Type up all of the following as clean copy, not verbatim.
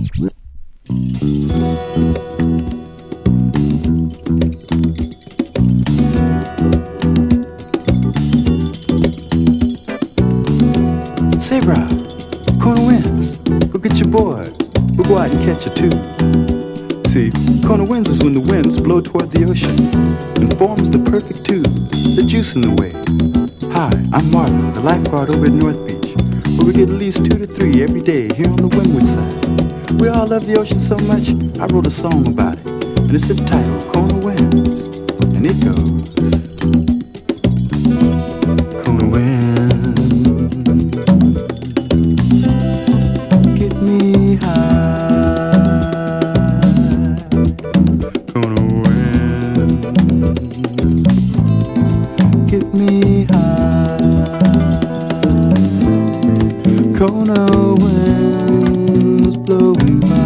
Say, Rob, Kona winds. Go get your board. We'll go out and catch a tube. See, Kona winds is when the winds blow toward the ocean and forms the perfect tube, the juice in the wave. Hi, I'm Martin, the lifeguard over at North Beach, where we get at least 2 to 3 every day here on the windward side. We all love the ocean so much, I wrote a song about it, and it's entitled Kona Winds, and it goes, Kona winds, get me high, Kona winds, get me high, Kona winds blowing by.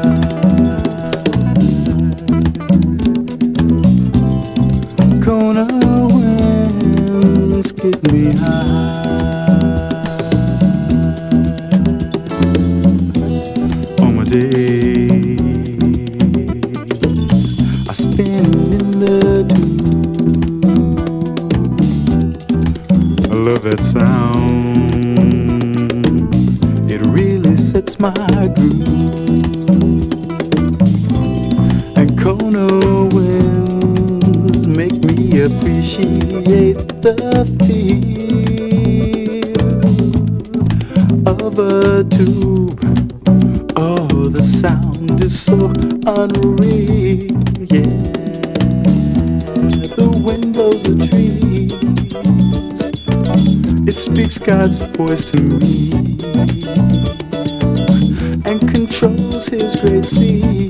Kona winds get me high. On my day I spin in the tube. I love that sound, it really sets my groove. And Kona winds make me appreciate the feel of a tube. Oh, the sound is so unreal, yeah. The wind blows the trees, it speaks God's voice to me and controls his great seas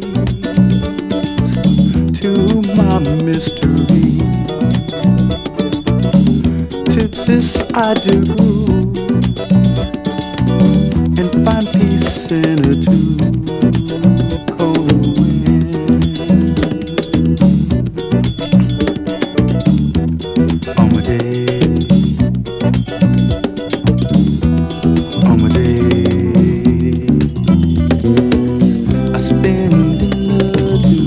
to my mystery. To this I do, and find peace in a tube. Kona winds on my day, on my day I spin in the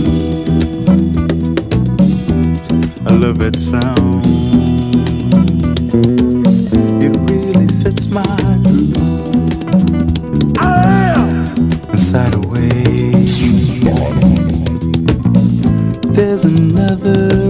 tube. I love that sound, it really sets my groove. Inside away, there's another